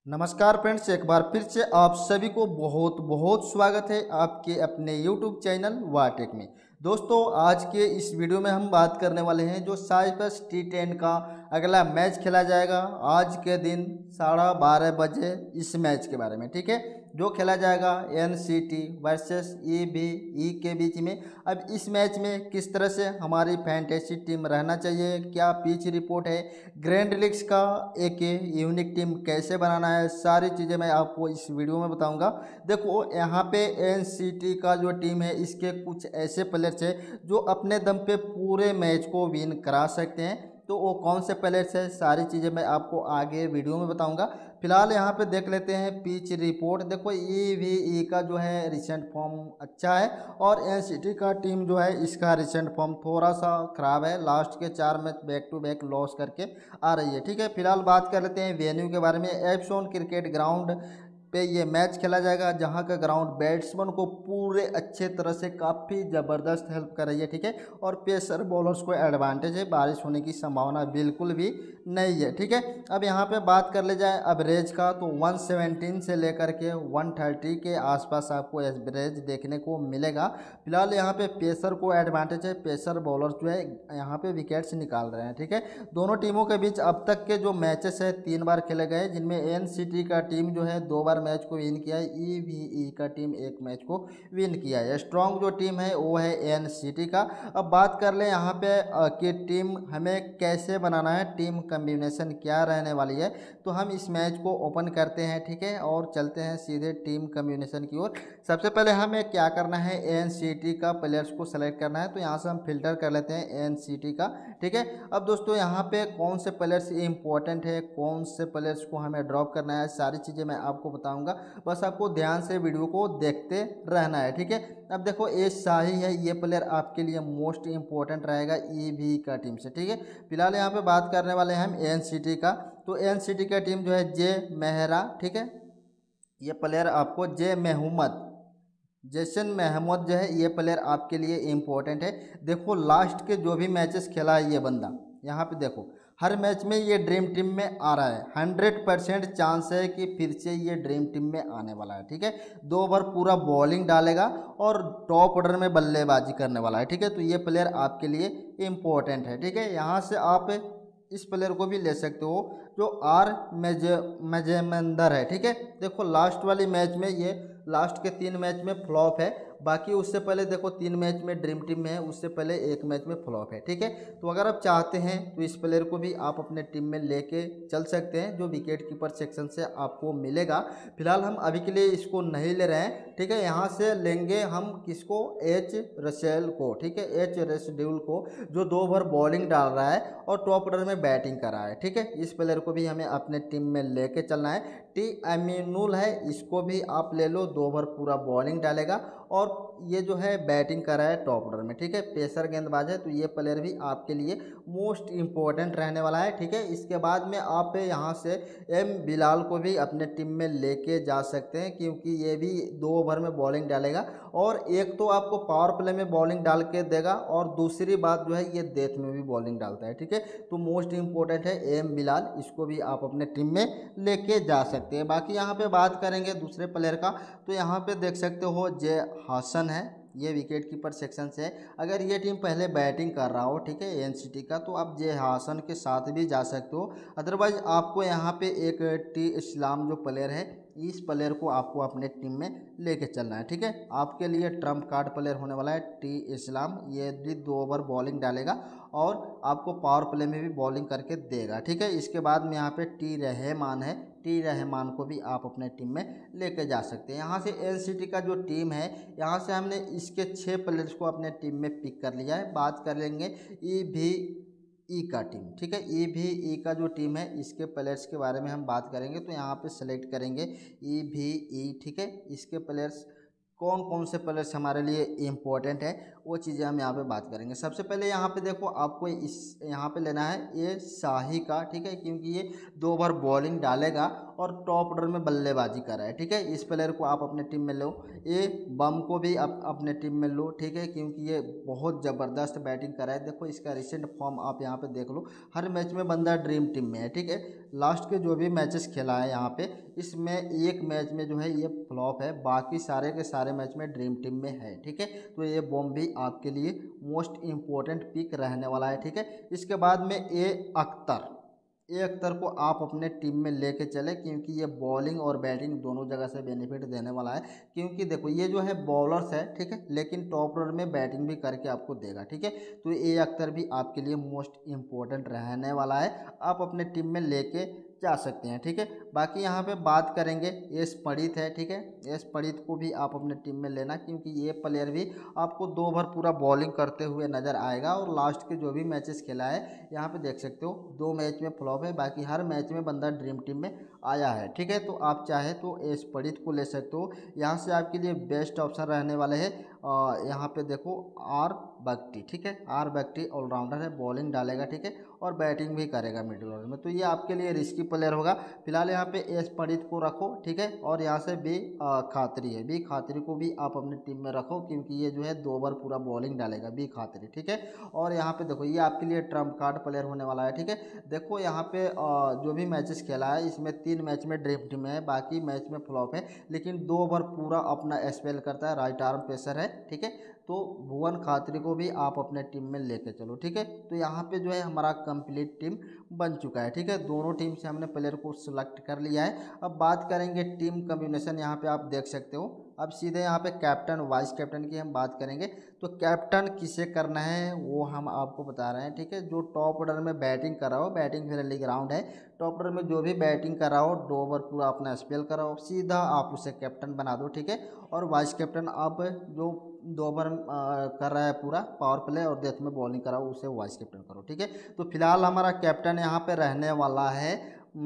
नमस्कार फ्रेंड्स, एक बार फिर से आप सभी को बहुत बहुत स्वागत है आपके अपने YouTube चैनल वाटेक में। दोस्तों, आज के इस वीडियो में हम बात करने वाले हैं जो साइप्रस T10 का अगला मैच खेला जाएगा आज के दिन 12:30 बजे। इस मैच के बारे में, ठीक है, जो खेला जाएगा NCT वर्सेस EVE के बीच में। अब इस मैच में किस तरह से हमारी फैंटेसी टीम रहना चाहिए, क्या पिच रिपोर्ट है, ग्रैंड लीग्स का एक यूनिक टीम कैसे बनाना है, सारी चीज़ें मैं आपको इस वीडियो में बताऊंगा। देखो, यहाँ पे NCT का जो टीम है इसके कुछ ऐसे प्लेयर्स हैं जो अपने दम पे पूरे मैच को विन करा सकते हैं। तो वो कौन से प्लेयर्स है, सारी चीज़ें मैं आपको आगे वीडियो में बताऊंगा। फिलहाल यहाँ पे देख लेते हैं पिच रिपोर्ट। देखो, EVE का जो है रिसेंट फॉर्म अच्छा है और NCT का टीम जो है इसका रिसेंट फॉर्म थोड़ा सा ख़राब है। लास्ट के 4 match back to back loss करके आ रही है, ठीक है। फिलहाल बात कर लेते हैं वेन्यू के बारे में। एप्सॉन क्रिकेट ग्राउंड पे ये मैच खेला जाएगा, जहां का ग्राउंड बैट्समैन को पूरे अच्छे तरह से काफ़ी ज़बरदस्त हेल्प कर रही है, ठीक है। और पेसर बॉलर्स को एडवांटेज है, बारिश होने की संभावना बिल्कुल भी नहीं है, ठीक है। अब यहाँ पे बात कर ले जाए एवरेज का, तो 117 से लेकर के 130 के आसपास आपको एवरेज देखने को मिलेगा। फिलहाल यहाँ पे पेसर को एडवांटेज है, पेसर बॉलर जो है यहाँ पे विकेट्स निकाल रहे हैं, ठीक है। दोनों टीमों के बीच अब तक के जो मैचेस है 3 बार खेले गए, जिनमें NCT का टीम जो है 2 बार मैच को विन किया है, EVE का टीम 1 मैच को विन किया है। स्ट्रॉन्ग जो टीम है वो है NCT का। अब बात कर लें यहाँ पे कि टीम हमें कैसे बनाना है, टीम कम्बिनेशन क्या रहने वाली है। तो हम इस मैच को ओपन करते हैं, ठीक है, और चलते हैं सीधे टीम कम्बिनेशन की ओर। सबसे पहले हमें क्या करना है, NCT का प्लेयर्स को सेलेक्ट करना है। तो यहाँ से हम फिल्टर कर लेते हैं NCT का, ठीक है। अब दोस्तों, यहाँ पे कौन से प्लेयर्स इंपॉर्टेंट है, कौन से प्लेयर्स को हमें ड्रॉप करना है, सारी चीज़ें मैं आपको बताऊंगा। बस आपको ध्यान से वीडियो को देखते रहना है, ठीक है। अब देखो, ये शाही है, ये प्लेयर आपके लिए मोस्ट इंपॉर्टेंट रहेगा EVE का टीम से, ठीक है। फिलहाल यहाँ पे बात करने वाले हैं हम NCT का। तो NCT का टीम जो है जे मेहरा, ठीक है, ये प्लेयर आपको जे महमूद जैसन महमूद जो है ये प्लेयर आपके लिए इम्पोर्टेंट है। देखो, लास्ट के जो भी मैचेस खेला है ये बंदा, यहाँ पे देखो हर मैच में ये ड्रीम टीम में आ रहा है। 100% चांस है कि फिर से ये ड्रीम टीम में आने वाला है, ठीक है। 2 ओवर पूरा बॉलिंग डालेगा और टॉप ऑर्डर में बल्लेबाजी करने वाला है, ठीक है। तो ये प्लेयर आपके लिए इम्पोर्टेंट है, ठीक है। यहाँ से आप इस प्लेयर को भी ले सकते हो जो आर मजेमंदर है, ठीक है। देखो, लास्ट वाली मैच में ये लास्ट के 3 मैच में फ्लॉप है, बाकी उससे पहले देखो 3 मैच में ड्रीम टीम में है, उससे पहले 1 मैच में फ्लॉप है, ठीक है। तो अगर आप चाहते हैं तो इस प्लेयर को भी आप अपने टीम में लेके चल सकते हैं, जो विकेट कीपर सेक्शन से आपको मिलेगा। फिलहाल हम अभी के लिए इसको नहीं ले रहे हैं, ठीक है। यहाँ से लेंगे हम किसको, एच रसेल को, ठीक है, एच रेसड्यूल को, जो 2 ओवर बॉलिंग डाल रहा है और टॉप ऑर्डर में बैटिंग कर रहा है, ठीक है। इस प्लेयर को भी हमें अपने टीम में लेके चलना है। टी अमीनुल है, इसको भी आप ले लो, 2 ओवर पूरा बॉलिंग डालेगा और ये जो है बैटिंग कर रहा है टॉप ऑर्डर में, ठीक है। पेसर गेंदबाज है, तो ये प्लेयर भी आपके लिए मोस्ट इंपॉर्टेंट रहने वाला है, ठीक है। इसके बाद में आप यहाँ से एम बिलाल को भी अपने टीम में लेके जा सकते हैं, क्योंकि ये भी 2 ओवर में बॉलिंग डालेगा और एक तो आपको पावर प्ले में बॉलिंग डाल के देगा और दूसरी बात जो है ये डेथ में भी बॉलिंग डालता है, ठीक है। तो मोस्ट इंपॉर्टेंट है एम बिलाल, इसको भी आप अपने टीम में लेके जा सकते हैं। बाकी यहाँ पे बात करेंगे दूसरे प्लेयर का, तो यहाँ पे देख सकते हो जे हासन है, ये विकेट कीपर सेक्शन से है। अगर ये टीम पहले बैटिंग कर रहा हो, ठीक है, NCT का, तो आप जे हासन के साथ भी जा सकते हो। अदरवाइज आपको यहाँ पे एक टी इस्लाम जो प्लेयर है, इस प्लेयर को आपको अपने टीम में लेके चलना है, ठीक है। आपके लिए ट्रम्प कार्ड प्लेयर होने वाला है टी इस्लाम। ये भी 2 ओवर बॉलिंग डालेगा और आपको पावर प्ले में भी बॉलिंग करके देगा, ठीक है। इसके बाद में यहाँ पे टी रहमान है, टी रहमान को भी आप अपने टीम में लेके जा सकते हैं। यहाँ से NCT का जो टीम है, यहाँ से हमने इसके 6 प्लेयर्स को अपने टीम में पिक कर लिया है। बात कर लेंगे EVE का टीम, ठीक है। EVE का जो टीम है इसके प्लेयर्स के बारे में हम बात करेंगे, तो यहाँ पे सेलेक्ट करेंगे EVE, ठीक है। इसके प्लेयर्स कौन कौन से प्लेयर्स हमारे लिए इम्पोर्टेंट है वो चीज़ें हम यहाँ पे बात करेंगे। सबसे पहले यहाँ पे देखो, आपको इस यहाँ पे लेना है ये शाही का, ठीक है, क्योंकि ये 2 ओवर बॉलिंग डालेगा और टॉप ऑर्डर में बल्लेबाजी कर रहा है, ठीक है। इस प्लेयर को आप अपने टीम में लो। ये बम को भी आप अपने टीम में लो, ठीक है, क्योंकि ये बहुत ज़बरदस्त बैटिंग कर रहा है। देखो इसका रिसेंट फॉर्म आप यहाँ पे देख लो, हर मैच में बंदा ड्रीम टीम में है, ठीक है। लास्ट के जो भी मैचेस खेला है यहाँ पे, इसमें एक मैच में जो है ये फ्लॉप है, बाकी सारे के सारे मैच में ड्रीम टीम में है, ठीक है। तो ये बॉम भी आपके लिए मोस्ट इम्पोर्टेंट पिक रहने वाला है, ठीक है। इसके बाद में ए अख्तर को आप अपने टीम में लेके चले, क्योंकि ये बॉलिंग और बैटिंग दोनों जगह से बेनिफिट देने वाला है। क्योंकि देखो ये जो है बॉलर्स है, ठीक है, लेकिन टॉप ऑर्डर में बैटिंग भी करके आपको देगा, ठीक है। तो ए अख्तर भी आपके लिए मोस्ट इम्पोर्टेंट रहने वाला है, आप अपने टीम में लेके जा सकते हैं, ठीक है। बाकी यहाँ पे बात करेंगे एस पंडित है, ठीक है। एस पंडित को भी आप अपने टीम में लेना, क्योंकि ये प्लेयर भी आपको 2 ओवर पूरा बॉलिंग करते हुए नज़र आएगा। और लास्ट के जो भी मैचेस खेला है यहाँ पे देख सकते हो, 2 मैच में फ्लॉप है, बाकी हर मैच में बंदा ड्रीम टीम में आया है, ठीक है। तो आप चाहे तो एस पंडित को ले सकते हो, यहाँ से आपके लिए बेस्ट ऑप्शन रहने वाले हैं। यहाँ पे देखो आर बख्टी, ठीक है, आर बख्टी ऑलराउंडर है, बॉलिंग डालेगा, ठीक है, और बैटिंग भी करेगा मिडिल ऑर्डर में। तो ये आपके लिए रिस्की प्लेयर होगा। फिलहाल यहाँ पे एस पंडित को रखो, ठीक है, और यहाँ से बी खात्री है, बी खात्री को भी आप अपनी टीम में रखो, क्योंकि ये जो है 2 ओवर पूरा बॉलिंग डालेगा बी खात्री, ठीक है। और यहाँ पे देखो ये आपके लिए ट्रम्प कार्ड प्लेयर होने वाला है, ठीक है। देखो यहाँ पे जो भी मैचेस खेला है, इसमें 3 मैच में ड्रीम टीम है, बाकी मैच में फ्लॉप है, लेकिन 2 ओवर पूरा अपना स्पेल करता है, राइट आर्म पेसर है, ठीक है। तो भुवन खात्री को भी आप अपने टीम में लेके चलो, ठीक है। तो यहाँ पे जो है हमारा कंप्लीट टीम बन चुका है, ठीक है। दोनों टीम से हमने प्लेयर को सिलेक्ट कर लिया है। अब बात करेंगे टीम कम्बिनेशन, यहाँ पे आप देख सकते हो। अब सीधे यहाँ पे कैप्टन वाइस कैप्टन की हम बात करेंगे। तो कैप्टन किसे करना है वो हम आपको बता रहे हैं, ठीक है। जो टॉप ऑर्डर में बैटिंग कर रहा हो, बैटिंग फ्रेंडली ग्राउंड है, टॉप ऑर्डर में जो भी बैटिंग कर रहा हो, 2 ओवर पूरा अपना स्पेल कराओ, सीधा आप उसे कैप्टन बना दो, ठीक है। और वाइस कैप्टन आप जो 2 ओवर कर रहा है पूरा पावर प्ले और डेथ में बॉलिंग कराओ, उसे वाइस कैप्टन करो, ठीक है। तो फिलहाल हमारा कैप्टन यहाँ पे रहने वाला है,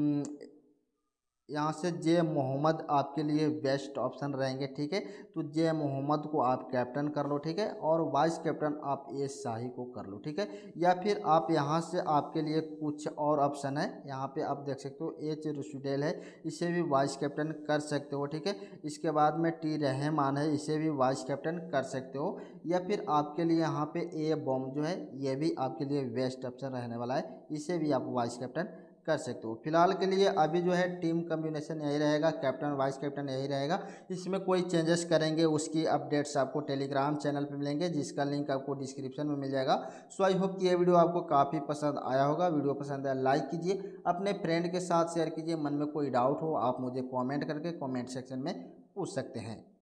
यहाँ से जे मोहम्मद आपके लिए बेस्ट ऑप्शन रहेंगे, ठीक है। तो जे मोहम्मद को आप कैप्टन कर लो, ठीक है, और वाइस कैप्टन आप ए शाही को कर लो, ठीक है। या फिर आप यहाँ से आपके लिए कुछ और ऑप्शन है, यहाँ पे आप देख सकते हो एच रुशुडेल है, इसे भी वाइस कैप्टन कर सकते हो, ठीक है। इसके बाद में टी रहमान है, इसे भी वाइस कैप्टन कर सकते हो। या फिर आपके लिए यहाँ पे ए बॉम जो है, ये भी आपके लिए बेस्ट ऑप्शन रहने वाला है, इसे भी आप वाइस कैप्टन कर सकते हो। फिलहाल के लिए अभी जो है टीम कम्बिनेशन यही रहेगा, कैप्टन वाइस कैप्टन यही रहेगा। इसमें कोई चेंजेस करेंगे उसकी अपडेट्स आपको टेलीग्राम चैनल पे मिलेंगे, जिसका लिंक आपको डिस्क्रिप्शन में मिल जाएगा। सो आई होप कि ये वीडियो आपको काफ़ी पसंद आया होगा। वीडियो पसंद आया लाइक कीजिए, अपने फ्रेंड के साथ शेयर कीजिए। मन में कोई डाउट हो आप मुझे कॉमेंट करके कॉमेंट सेक्शन में पूछ सकते हैं।